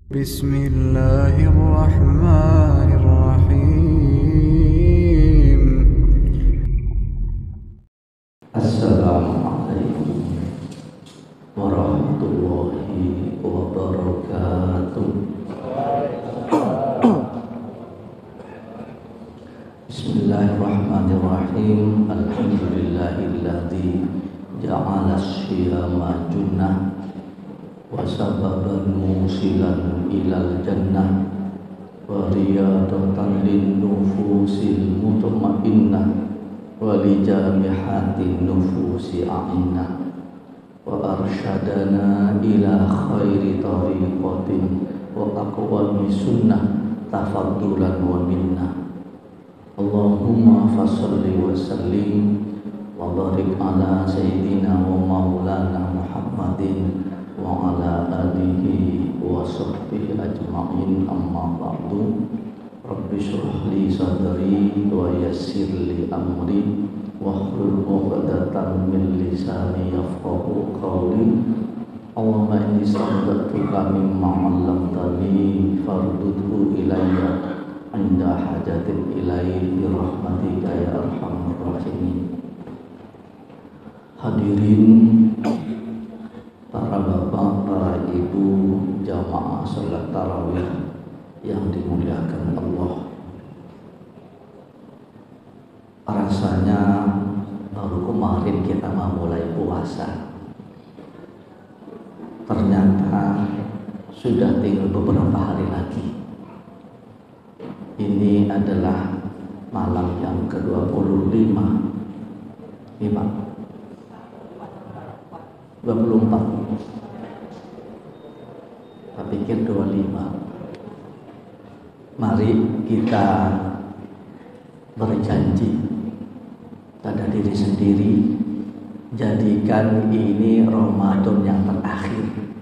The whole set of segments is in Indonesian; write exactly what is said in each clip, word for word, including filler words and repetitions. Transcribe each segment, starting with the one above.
Bismillahirrahmanirrahim. Assalamualaikum warahmatullahi wabarakatuh. Bismillahirrahmanirrahim. Alhamdulillahilladzi ja'ala syiyama junnah wa sababan musilan ilal jannah wa riyadatan lin nufusil mutmainnah wa li jamihatin nufusi a'inna wa arsyadana ila khairi tariqatin wa aqwami sunnah tafaddulan wa minna. Allahumma fassalli wa sallim wa barik ala sayyidina wa maulana Muhammadin wa ala alihi wa sahbihi ajma'in, amma ba'du. Rabbi shrah li sadri wa yassir li amri wahlul 'uqdatam min lisani yafqahu qawli. Allahumma inni sa'altuka mimma 'allamtani fardudhu ilayya 'inda hajatin ilaihi bi rahmatika ya arhamar rahimin. Hadirin para bapak, para ibu, jamaah salat tarawih yang dimuliakan Allah. Rasanya baru kemarin kita memulai puasa, ternyata sudah tinggal beberapa hari lagi. Ini adalah malam yang ke dua puluh lima lima dua puluh empat, saya pikir dua puluh lima. Mari kita berjanji pada diri sendiri, jadikan ini Ramadan yang terakhir,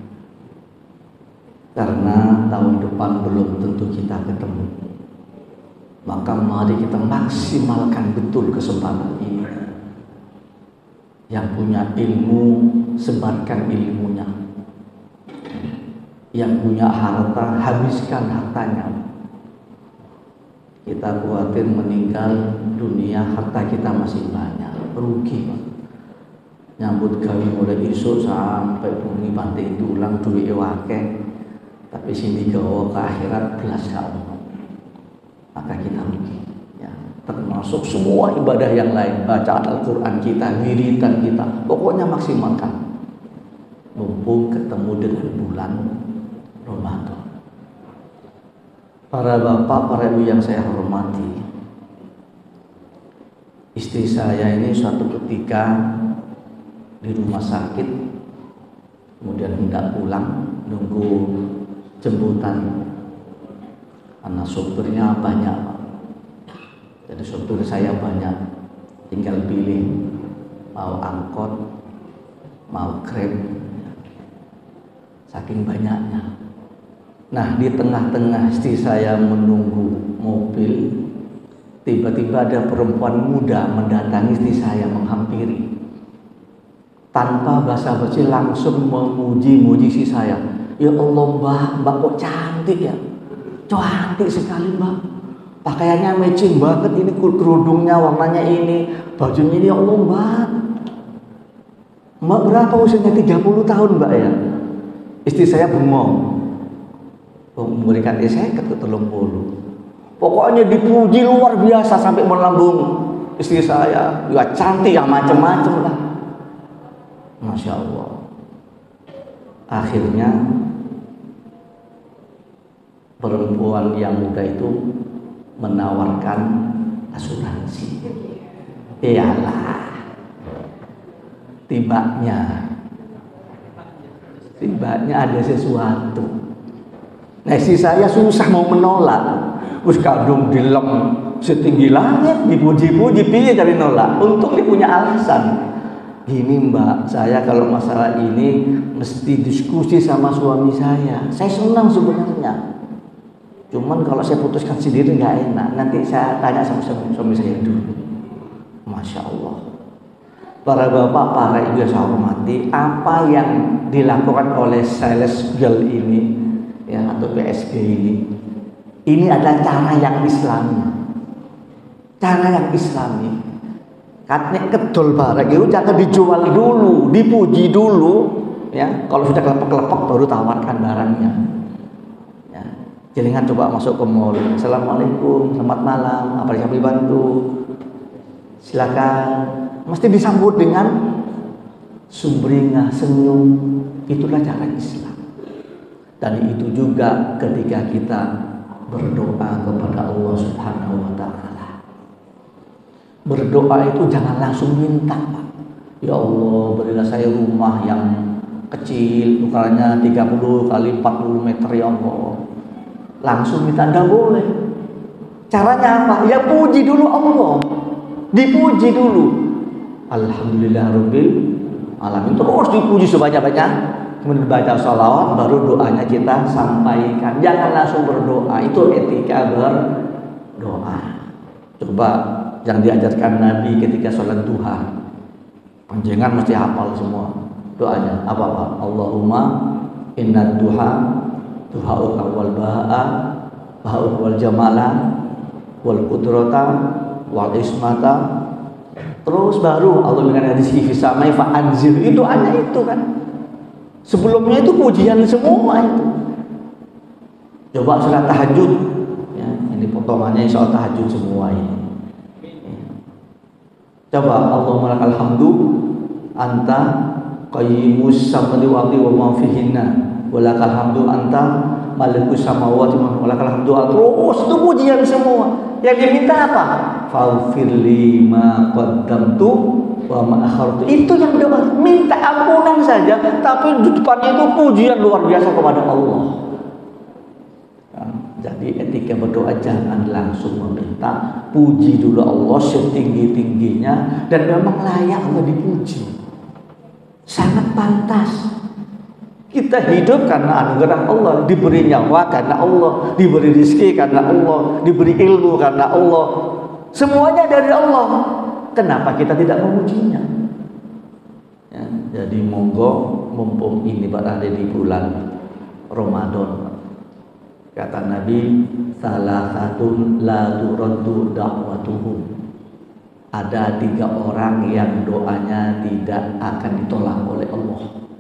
karena tahun depan belum tentu kita ketemu. Maka mari kita maksimalkan betul kesempatan ini. Yang punya ilmu, sebarkan ilmunya. Yang punya harta, habiskan hartanya. Kita khawatir meninggal dunia, harta kita masih banyak, rugi. Nyambut gawe mulai esok sampai bumi pantai tulang duit wake, tapi sini gawa ke akhirat belas kaum. Maka kita rugi, ya. Termasuk semua ibadah yang lain, bacaan Al-Quran kita, wiridan kita, pokoknya maksimalkan mumpung ketemu dengan bulan Ramadan. Para bapak, para ibu yang saya hormati, istri saya ini suatu ketika di rumah sakit, kemudian hendak pulang, nunggu jemputan. Karena sopirnya banyak, jadi sopir saya banyak, tinggal pilih mau angkot, mau Grab, saking banyaknya. Nah, di tengah-tengah istri saya menunggu mobil, tiba-tiba ada perempuan muda mendatangi istri saya, menghampiri. Tanpa basa-basi langsung memuji-muji istri saya. Ya Allah mbak, mbak kok cantik ya? Cantik sekali mbak, pakaiannya matching banget, ini kerudungnya warnanya ini, bajunya ini. Ya Allah mbak, mbak berapa usianya? tiga puluh tahun mbak ya? Istri saya bengong, memberikan saya ke telung puluh. Pokoknya dipuji luar biasa sampai melambung istri saya. Ya cantik yang macam-macam lah, Masya Allah. Akhirnya perempuan yang muda itu menawarkan asuransi. Iyalah, tibanya tibanya ada sesuatu. Nah, istri saya susah mau menolak. Us kadung dilem setinggi langit, dipuji-puji, piye dari nolak. Untung dia punya alasan. Gini mbak, saya kalau masalah ini mesti diskusi sama suami saya. Saya senang sebenarnya, cuman kalau saya putuskan sendiri nggak enak. Nanti saya tanya sama suami saya dulu. Masya Allah. Para bapak, para ibu yang saya hormati, apa yang dilakukan oleh sales girl ini ya atau P S G ini. Ini adalah cara yang Islami. Cara yang Islami. Katanya kedol barang itu jangan dijual dulu, dipuji dulu, ya. Kalau sudah kelepek-kelepek baru tawarkan barangnya. Ya. Jangan coba masuk ke mall. Assalamualaikum, selamat malam, apa yang bisa bantu? Silakan. Mesti disambut dengan sumringah, senyum. Itulah cara Islam. Dan itu juga ketika kita berdoa kepada Allah Subhanahu wa taala. Berdoa itu jangan langsung minta, Pak. Ya Allah, berilah saya rumah yang kecil, ukurannya tiga puluh kali empat puluh meter ya Allah. Langsung minta, enggak boleh. Caranya apa? Ya puji dulu Allah. Dipuji dulu. Alhamdulillahirabbil alamin. Terus dipuji sebanyak-banyak. Kemudian baca sholawat, baru doanya kita sampaikan. Jangan langsung berdoa. Itu etika berdoa. Coba yang diajarkan Nabi ketika sholat duha. Panjenengan mesti hafal semua doanya. Apa Pak? Allahumma inna duha duha'uka wal baha'a baha'uka wal jamala wal kudrata wal ismata. Terus baru Allah dengan rizki fisamai fa'anzir. Itu hanya itu kan. Sebelumnya itu pujian semua itu. Coba sholat tahajud, ya, ini potongannya soal tahajud semua ini. Coba Allahumma lakal hamdu anta qayyimus samawati wa ma fihinna wa lakal hamdu anta malikus samawati wa lakal hamdu. Terus itu pujian semua. Yang diminta apa? Faghfirli ma qaddamtu wa ma akhartu. Itu yang doa, minta ampunan saja, tapi di depannya itu pujian luar biasa kepada Allah. Nah, jadi etika berdoa jangan langsung meminta, puji dulu Allah setinggi-tingginya, dan memang layak Allah dipuji. Sangat pantas. Kita hidup karena anugerah Allah, diberi nyawa karena Allah, diberi rezeki karena Allah, diberi ilmu karena Allah. Semuanya dari Allah. Kenapa kita tidak memujinya? Ya, jadi monggo mumpung ini berada di bulan Ramadan. Kata Nabi, salah satu la turaddu da'watuhum. Ada tiga orang yang doanya tidak akan ditolak oleh Allah.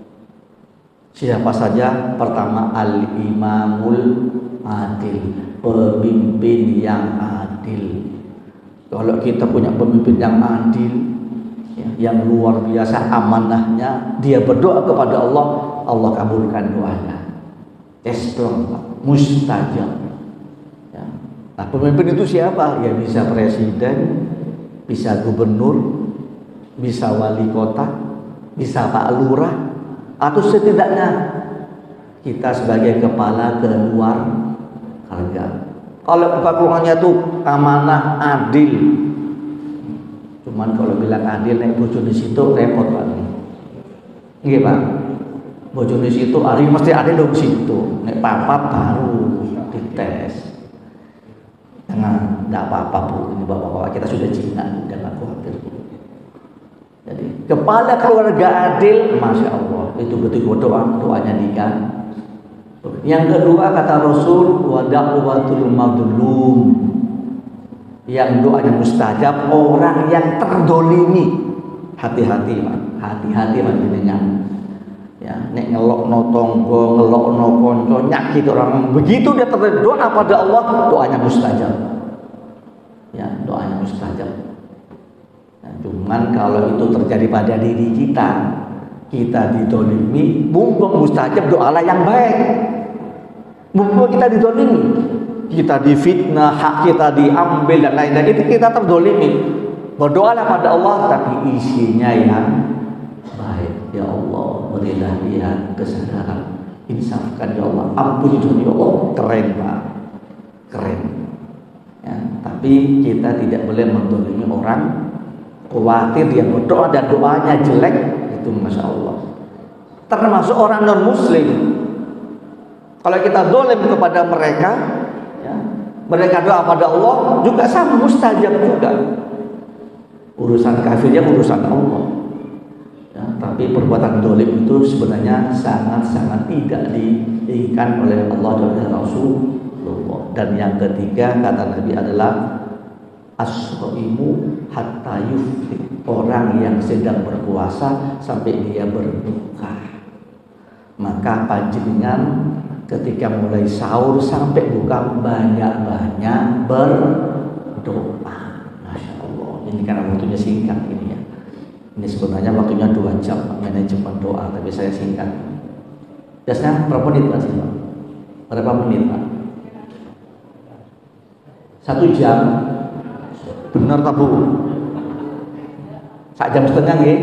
Siapa saja? Pertama, al-imamul adil, pemimpin yang adil. Kalau kita punya pemimpin yang adil, ya, yang luar biasa amanahnya, dia berdoa kepada Allah, Allah kabulkan doanya. Esplon, mustajab. Ya. Nah, pemimpin itu siapa? Ya bisa presiden, bisa gubernur, bisa wali kota, bisa pak lurah, atau setidaknya kita sebagai kepala keluarga. Kalau keluarganya itu amanah, adil. Cuman kalau bilang adil, nek bojone situ repot Pak. Nggih Pak. Bojone situ ari mesti adil dong situ. Nek papat baru dites. Jangan, enggak apa-apa Bu. Ini bapak-bapak kita sudah jinak, jangan khawatir Bu. Jadi kepala keluarga adil, masya Allah, itu betul doa doanya nikah. Yang kedua kata Rasul, wa da'watul madlum, yang doanya mustajab, orang yang terdolimi. Hati-hati Pak, hati-hati panjenengan. Ya, nek ngelokno tangga, ngelokno kanca, nyakit orang, begitu dia berdoa pada Allah, doanya mustajab. Ya, doanya mustajab. Nah, cuman kalau itu terjadi pada diri kita, kita didolimi, mumpung mustajab, doalah yang baik. Mumpung kita didolimi, kita difitnah, hak kita diambil dan lain-lain, itu kita terdolimi. Berdoalah pada Allah, tapi isinya yang baik. Ya Allah, berilah dia kesadaran, insafkan ya Allah, ampuni ya Allah. Keren Pak, keren. Ya, tapi kita tidak boleh mendolimi orang. Khawatir dia berdoa dan doanya jelek, itu masya Allah. Termasuk orang non Muslim. Kalau kita dolim kepada mereka, ya, mereka doa pada Allah juga sama mustajab juga. Urusan kafirnya urusan Allah. Ya, Tapi perbuatan dolim itu sebenarnya sangat-sangat tidak diinginkan oleh Allah dan Rasulullah. Dan yang ketiga kata Nabi adalah as-shaimu hatta yuftir, orang yang sedang berpuasa sampai dia berbuka. Maka panjenengan ketika mulai sahur sampai buka banyak-banyak berdoa. Masya Allah, ini karena waktunya singkat ini ya. Ini sebenarnya waktunya dua jam manajemen doa, tapi saya singkat. Biasanya berapa menit Pak? Berapa menit Pak? Satu jam. Benar tak Bu? Sak jam setengah ya?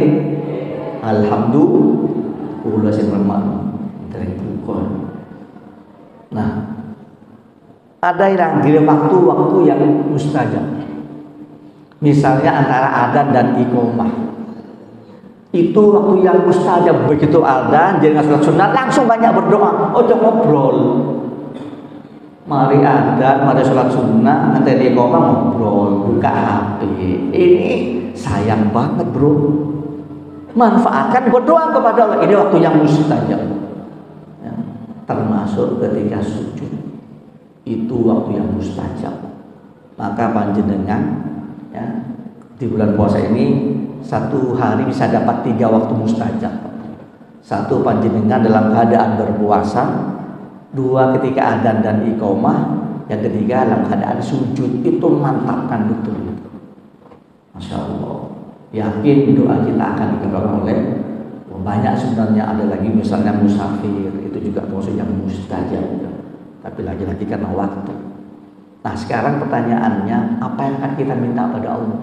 Alhamdulillah sing remang dari buka. Nah, ada yang di waktu-waktu yang mustajab. Misalnya antara adzan dan iqamah. Itu waktu yang mustajab, begitu adzan jangan salat sunat langsung banyak berdoa. Ojo ngobrol. Mari adzan, mari salat sunat, nanti di iqamah ngobrol, buka H P. Ini sayang banget, Bro. Manfaatkan berdoa kepada Allah. Ini waktu yang mustajab. Ya, termasuk ketika sujud. Itu waktu yang mustajab. Maka panjenengan ya, di bulan puasa ini satu hari bisa dapat tiga waktu mustajab. Satu panjenengan dalam keadaan berpuasa, dua ketika adzan dan iqamah, yang ketiga dalam keadaan sujud. Itu mantapkan betul. Masya Allah. Yakin doa kita akan dikabulkan oleh banyak. Sebenarnya ada lagi misalnya musafir, itu juga maksud yang mustajab. Tapi lagi-lagi karena waktu. Nah sekarang pertanyaannya, apa yang akan kita minta pada Allah?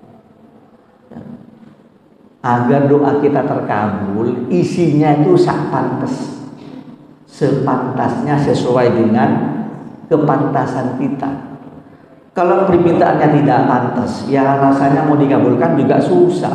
Agar doa kita terkabul, isinya itu sak pantas, sepantasnya sesuai dengan kepantasan kita. Kalau permintaannya tidak pantas, ya rasanya mau dikabulkan juga susah.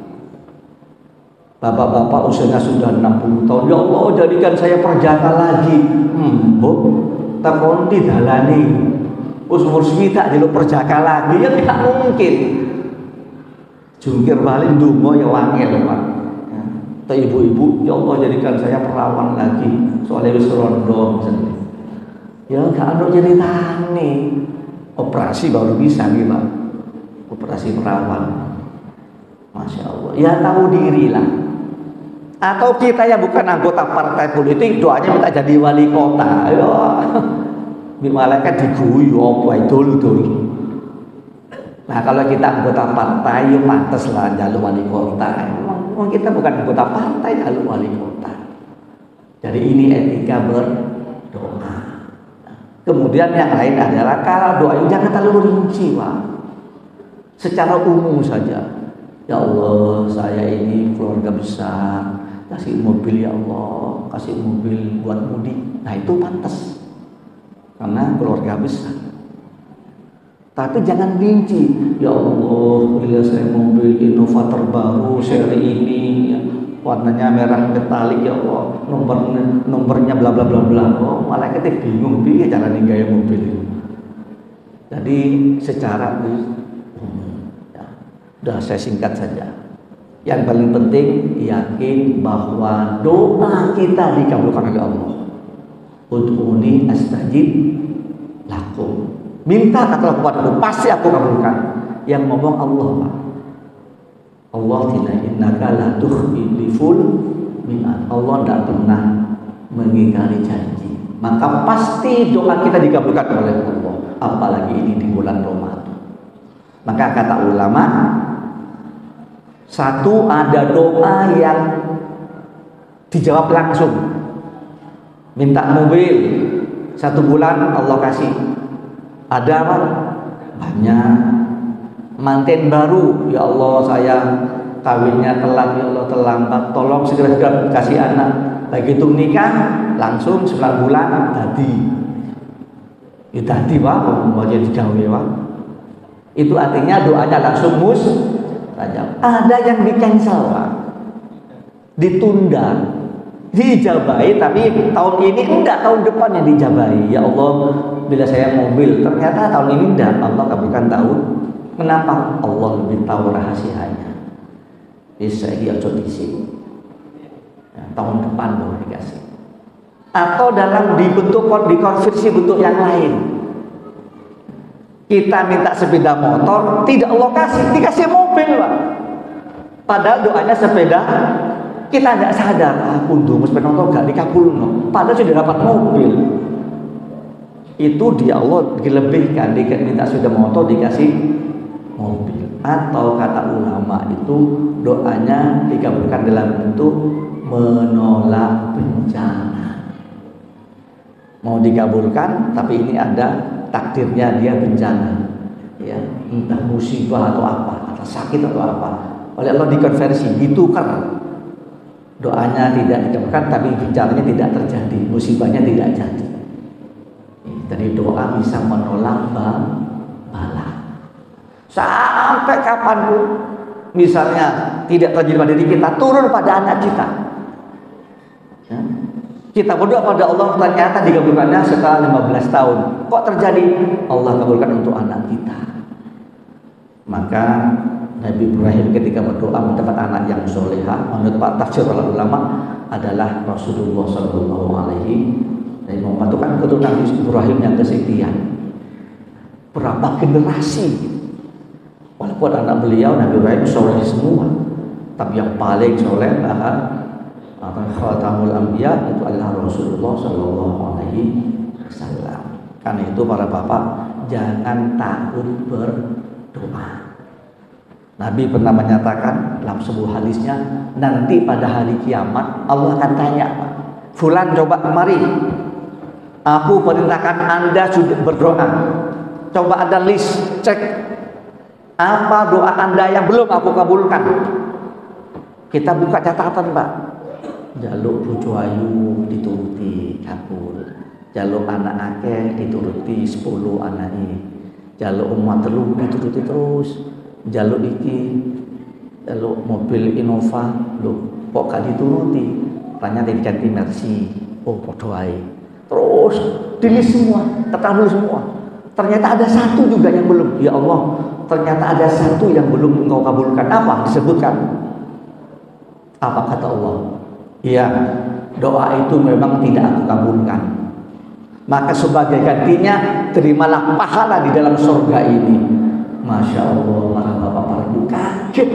Bapak-bapak usianya sudah enam puluh tahun, ya Allah jadikan saya perjaka lagi. Hmm, bu, takon didalani umur swita jadi perjaka lagi, ya tidak mungkin. Jungkir balik dungo ya wangil Pak. Ya. Tapi ibu-ibu, ya Allah jadikan saya perawan lagi. Soalnya wis rondo misalnya. Ya gak ada ceritane. Operasi baru bisa nih Pak. Operasi perawan. Masya Allah. Ya tahu diri lah. Atau kita yang bukan anggota partai politik, doanya minta jadi wali kota. Ya. Malaikat diguyu apa itu dulu. Nah kalau kita anggota partai, ya pantas lah jalur wali kota. Memang kita bukan anggota partai, jalur wali kota. Jadi ini etika berdoa. Kemudian yang lain adalah kalau doa jangan terlalu rinci, Pak. Secara umum saja. Ya Allah, saya ini keluarga besar, kasih mobil ya Allah, kasih mobil buat mudik. Nah itu pantas, karena keluarga besar. Tapi jangan rinci, ya Allah, bila saya mobil Innova terbaru seri ini, ya, warnanya merah metalik ya Allah, nomor nomornya bla bla bla bla. Oh, malaikatnya bingung, piye cara gaya mobil itu. Jadi secara umum, ya, udah saya singkat saja. Yang paling penting yakin bahwa doa kita dikabulkan oleh Allah. Ud'uni astajib lakum. Minta katalah kepadaku, pasti aku kabulkan. Yang ngomong Allah, Pak. Allah tidak innaka la tukhliful mi'ad. Allah tidak pernah mengingkari janji. Maka pasti doa kita dikabulkan oleh Allah. Apalagi ini di bulan Ramadan. Maka kata ulama, satu ada doa yang dijawab langsung. Minta mobil satu bulan Allah kasih. Ada apa? Banyak. Manten baru, ya Allah saya kawinnya telat, ya Allah terlambat, tolong segera-segera kasih anak. Begitu nikah langsung sembilan bulan tadi. Itu tadi Pak, mau jadi gawe Pak. Itu artinya doanya langsung mus saja. Ada yang di cancel Pak, ditunda, dijabahi, tapi tahun ini enggak, tahun depan yang dijabahi. Ya Allah, bila saya mobil ternyata tahun ini enggak, Allah kabulkan tahun. Kenapa? Allah lebih tahu rahasianya. Bisa dia di sini. Ya, tahun depan baru dikasih. Atau dalam dibentuk dikonversi bentuk yang lain. Kita minta sepeda motor, tidak Allah kasih, dikasih mobil, Pak. Padahal doanya sepeda, kita tidak sadar, ah kundumu sepeda motor gak dikabulno. Padahal sudah dapat mobil. Itu dia Allah dilebihkan, minta sepeda motor dikasih mobil. Atau kata ulama itu doanya dikabulkan dalam bentuk menolak bencana. Mau dikabulkan, tapi ini ada takdirnya dia bencana, ya, entah musibah atau apa, atau sakit atau apa, oleh Allah dikonversi, ditukar. Doanya tidak dikabulkan, tapi bencananya tidak terjadi, musibahnya tidak jadi. Jadi doa bisa menolak bala. Sampai kapanpun, misalnya tidak terjadi pada diri kita, turun pada anak kita. Ya. Kita berdoa pada Allah, ternyata dikabulkannya setelah lima belas tahun. Kok terjadi? Allah kabulkan untuk anak kita. Maka Nabi Ibrahim ketika berdoa mendapat anak yang solehah, menurut Pak tafsir para ulama adalah Rasulullah Shallallahu Alaihi Wasallam. Itu kan keturunan Nabi Ibrahim yang kesekian. Berapa generasi? Walaupun anak beliau Nabi Ibrahim soleh semua, tapi yang paling soleh adalah Khatamul Anbiya itu adalah Rasulullah Shallallahu Alaihi Wasallam. Karena itu para bapak jangan takut berdoa. Nabi pernah menyatakan dalam sebuah hadisnya, nanti pada hari kiamat Allah akan tanya, Fulan coba kemari, aku perintahkan anda sudah berdoa. Coba ada list, cek apa doa anda yang belum aku kabulkan. Kita buka catatan, Pak. Jaluk bojo ayu dituruti kabul, jaluk anak akeh dituruti sepuluh anak ini, jaluk umat telu dituruti terus, jaluk iki, jaluk mobil Innova, lho kok gak dituruti, tanya diganti Mercy, oh podo ae, terus dilis semua, ketahui semua, ternyata ada satu juga yang belum, ya Allah, ternyata ada satu yang belum engkau kabulkan, apa? Disebutkan, apa kata Allah? Ya, doa itu memang tidak aku kabulkan. Maka sebagai gantinya terimalah pahala di dalam surga ini. Masya Allah, para bapak para ibu kaget,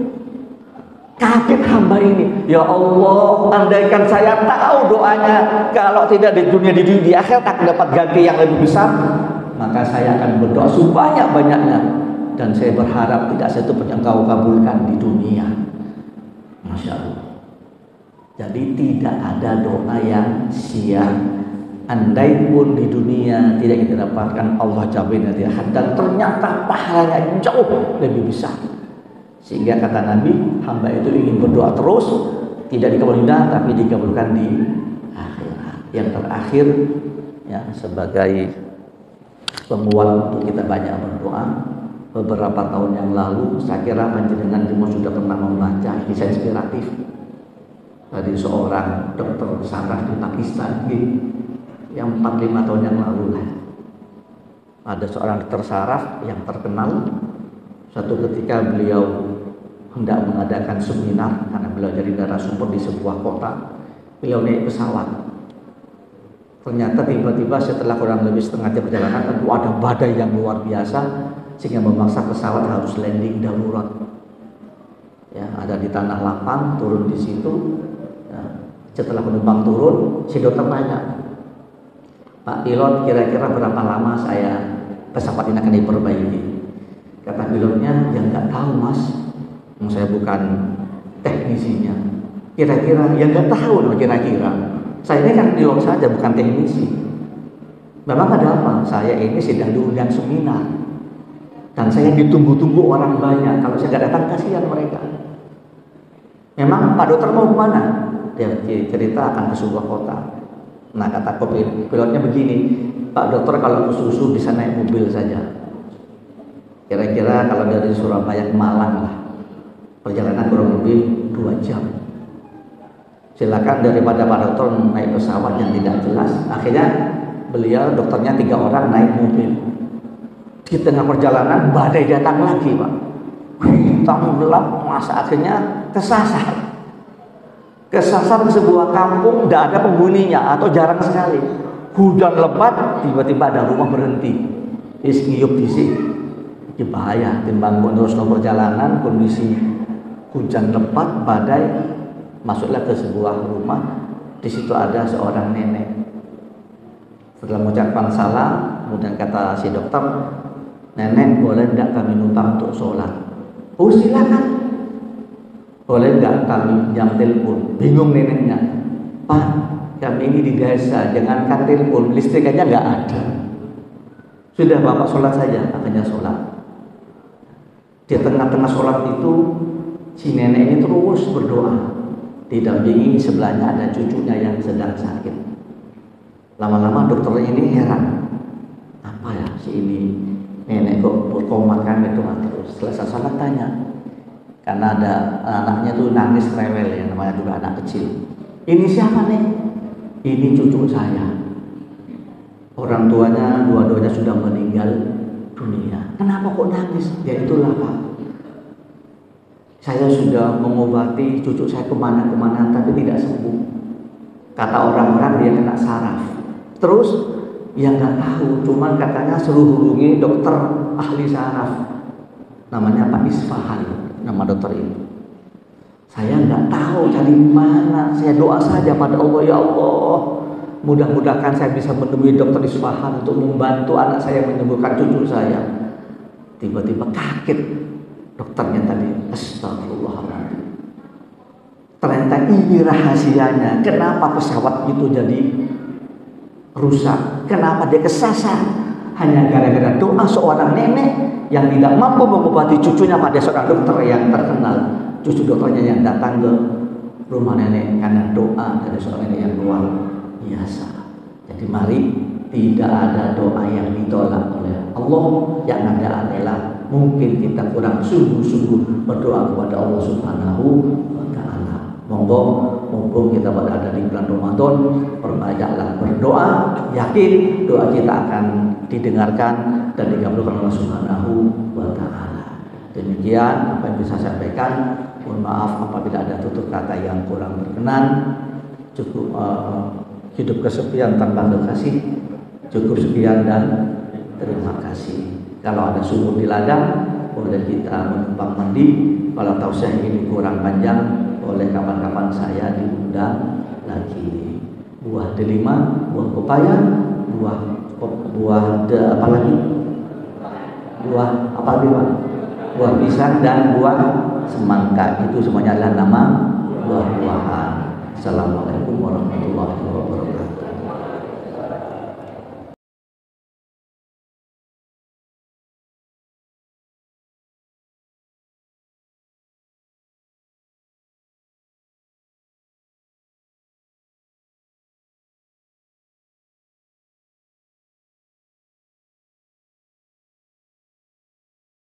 kaget hamba ini. Ya Allah, andaikan saya tahu doanya, kalau tidak di dunia di dunia di akhirat akan dapat ganti yang lebih besar, maka saya akan berdoa sebanyak-banyaknya. Dan saya berharap tidak satu pun yang kau kabulkan di dunia. Masya Allah. Jadi tidak ada doa yang sia. Andai pun di dunia tidak kita dapatkan, Allah jamin nanti akhirat, dan ternyata pahalanya jauh lebih besar. Sehingga kata Nabi, hamba itu ingin berdoa terus, tidak dikabulkan tapi dikabulkan di akhirat. Yang terakhir, ya, sebagai penguat untuk kita banyak berdoa. Beberapa tahun yang lalu, saya kira panjenengan semua sudah pernah membaca kisah inspiratif dari seorang dokter saraf di Pakistan yang empat lima tahun yang lalu lah. Ada seorang dokter saraf yang terkenal. Suatu ketika beliau hendak mengadakan seminar karena beliau jadi narasumber di sebuah kota. Beliau naik pesawat. Ternyata tiba-tiba setelah kurang lebih setengah jam perjalanan, tentu ada badai yang luar biasa sehingga memaksa pesawat harus landing darurat. Ya, ada di tanah lapang, turun di situ. Setelah penumpang turun, si dokter tanya, Pak pilot, kira-kira berapa lama saya pesawat ini akan diperbaiki? Kata pilotnya, ya nggak tahu mas, saya bukan teknisinya. Kira-kira, ya nggak tahu kira-kira. Saya ini kan pilot saja, bukan teknisi. Memang ada apa? Saya ini sedang diundang seminar, dan saya ditunggu-tunggu orang banyak. Kalau saya nggak datang, kasihan mereka. Memang Pak dokter mau kemana? Dia cerita akan ke sebuah kota. Nah kata pilotnya begini, Pak dokter kalau ke susu bisa naik mobil saja. Kira-kira kalau dari Surabaya ke Malang lah, perjalanan kurang lebih dua jam. Silakan daripada Pak dokter naik pesawat yang tidak jelas. Akhirnya beliau dokternya tiga orang naik mobil. Di tengah perjalanan badai datang lagi, Pak. Hitam gelap, masa akhirnya kesasar. Kesasar ke sebuah kampung, tidak ada penghuninya atau jarang sekali. Hujan lebat, tiba-tiba ada rumah berhenti. Is ngiyup di sini, ya bahaya. Timbang terus no perjalanan, kondisi hujan lebat, badai, masuklah ke sebuah rumah. Di situ ada seorang nenek. Setelah mengucapkan salam, kemudian kata si dokter, nenek boleh tidak kami numpang untuk sholat? Oh silakan. Boleh nggak kami jam telepon? Bingung neneknya. Pak, kami ini di desa, jangankan telepon, listrik aja nggak ada. Sudah bapak sholat saja, akhirnya sholat. Di tengah-tengah sholat itu, si nenek ini terus berdoa. Didampingi sebelahnya ada cucunya yang sedang sakit. Lama-lama dokter ini heran. Apa ya si ini nenek kok berkomat kan itu terus. Selesai sholat tanya. Karena ada anaknya tuh nangis rewel ya, namanya juga anak kecil. Ini siapa nih? Ini cucu saya. Orang tuanya dua-duanya sudah meninggal dunia. Kenapa kok nangis? Ya itulah Pak. Saya sudah mengobati cucu saya kemana-kemana tapi tidak sembuh. Kata orang-orang dia kena saraf. Terus ya nggak tahu, cuman katanya suruh hubungi dokter ahli saraf. Namanya Pak Isfahan. Nama dokter itu. Saya nggak tahu cari mana. Saya doa saja pada Allah, ya Allah, mudah-mudahan saya bisa menemui dokter Isfahan untuk membantu anak saya menyembuhkan cucu saya. Tiba-tiba kaget dokternya tadi. Astagfirullahaladzim. Ternyata ini rahasianya. Kenapa pesawat itu jadi rusak? Kenapa dia kesasar? Hanya gara-gara doa seorang nenek yang tidak mampu mengobati cucunya pada seorang dokter yang terkenal. Cucu dokternya yang datang ke rumah nenek karena doa dari seorang nenek yang luar biasa. Jadi mari, tidak ada doa yang ditolak oleh Allah. Yang ada adalah mungkin kita kurang sungguh-sungguh berdoa kepada Allah Subhanahu wa Ta'ala. Monggo, mumpung kita berada di bulan Ramadan, perbanyaklah berdoa, yakin doa kita akan didengarkan dan dikabulkan Allah Subhanahu wa Ta'ala. Demikian apa yang bisa saya sampaikan. Mohon maaf apabila ada tutur kata yang kurang berkenan. Cukup uh, hidup kesepian tanpa lokasi. Cukup sekian dan terima kasih. Kalau ada sumur di ladang, boleh kita menumpang mandi. Kalau tausiah ini kurang panjang, boleh kapan-kapan saya diundang lagi. Buah delima, buah pepaya, buah buah de, apa lagi? Buah apa lagi Pak? Buah pisang dan buah semangka. Itu semuanya adalah nama buah-buahan. Assalamualaikum warahmatullahi wabarakatuh.